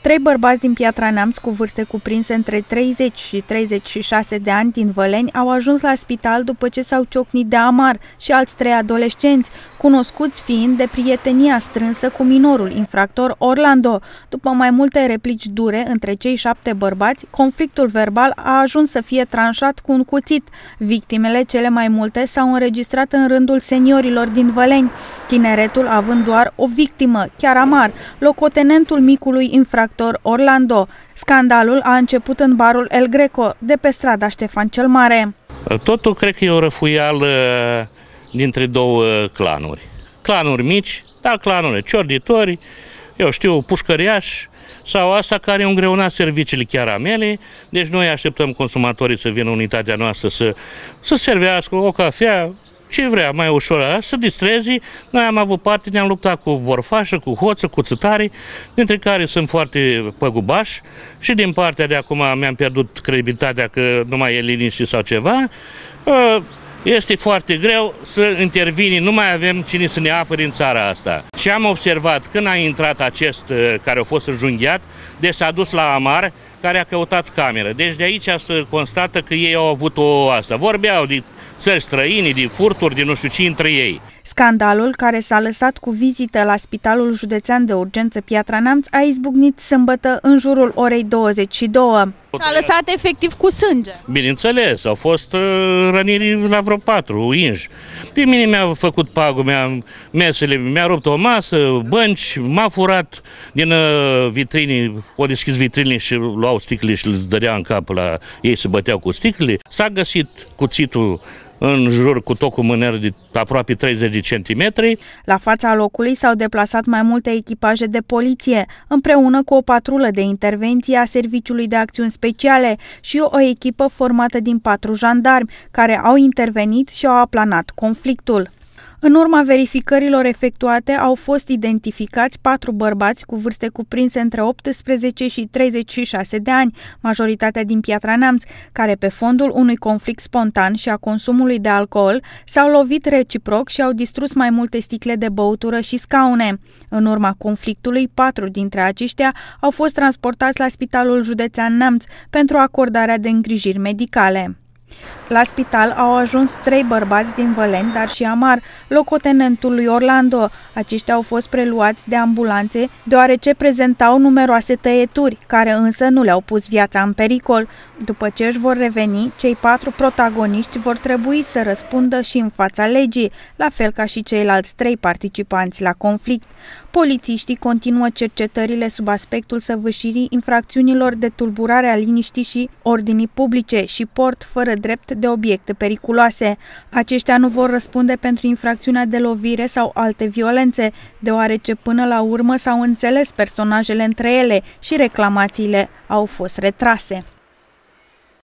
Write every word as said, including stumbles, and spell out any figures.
Trei bărbați din Piatra Neamț cu vârste cuprinse între treizeci și treizeci și șase de ani din Văleni au ajuns la spital după ce s-au ciocnit de amar și alți trei adolescenți, cunoscuți fiind de prietenia strânsă cu minorul infractor Orlando. După mai multe replici dure între cei șapte bărbați, conflictul verbal a ajuns să fie tranșat cu un cuțit. Victimele cele mai multe s-au înregistrat în rândul seniorilor din Văleni, tineretul având doar o victimă, chiar amar, locotenentul micului infractor Orlando. Scandalul a început în barul El Greco, de pe strada Ștefan cel Mare. Totul cred că e o răfuială dintre două clanuri. Clanuri mici, dar clanuri ciorditori, eu știu, pușcăriași, sau asta care au îngreunat serviciile chiar a mele. Deci noi așteptăm consumatorii să vină în unitatea noastră să, să servească o cafea, ce vrea, mai ușor, să distrezi. Noi am avut parte, ne-am luptat cu borfașă, cu hoță, cu țătari, dintre care sunt foarte păgubași și din partea de acum mi-am pierdut credibilitatea că nu mai e liniște sau ceva. Este foarte greu să intervine, nu mai avem cine să ne apere în țara asta. Și am observat când a intrat acest care a fost înjunghiat, deci s-a dus la amar, care a căutat cameră. Deci de aici se constată că ei au avut o asta. Vorbeau de țări străine, de furturi, de nu știu ce între ei. Scandalul, care s-a lăsat cu vizită la Spitalul Județean de Urgență Piatra Neamț, a izbucnit sâmbătă în jurul orei douăzeci și două. S-a lăsat efectiv cu sânge. Bineînțeles, au fost uh, răniri la vreo patru inși. Pe mine mi-a făcut pagul, mi-a, mesele, mi-a rupt o masă, bănci, m-a furat din uh, vitrini, o deschis vitrini și luau sticle și le dădea în cap la ei, se băteau cu sticlele. S-a găsit cuțitul în jur cu tocul mâner de aproape treizeci de centimetri. La fața locului s-au deplasat mai multe echipaje de poliție, împreună cu o patrulă de intervenție a Serviciului de Acțiuni Speciale și o echipă formată din patru jandarmi, care au intervenit și au aplanat conflictul. În urma verificărilor efectuate au fost identificați patru bărbați cu vârste cuprinse între optsprezece și treizeci și șase de ani, majoritatea din Piatra Neamț, care pe fondul unui conflict spontan și a consumului de alcool s-au lovit reciproc și au distrus mai multe sticle de băutură și scaune. În urma conflictului, patru dintre aceștia au fost transportați la Spitalul Județean Neamț pentru acordarea de îngrijiri medicale. La spital au ajuns trei bărbați din Văleni, dar și amar, locotenentul lui Orlando. Aceștia au fost preluați de ambulanțe, deoarece prezentau numeroase tăieturi, care însă nu le-au pus viața în pericol. După ce își vor reveni, cei patru protagoniști vor trebui să răspundă și în fața legii, la fel ca și ceilalți trei participanți la conflict. Polițiștii continuă cercetările sub aspectul săvârșirii infracțiunilor de tulburare a liniștii și ordinii publice și port fără drept de obiecte periculoase. Aceștia nu vor răspunde pentru infracțiunea de lovire sau alte violențe, deoarece până la urmă s-au înțeles personajele între ele și reclamațiile au fost retrase.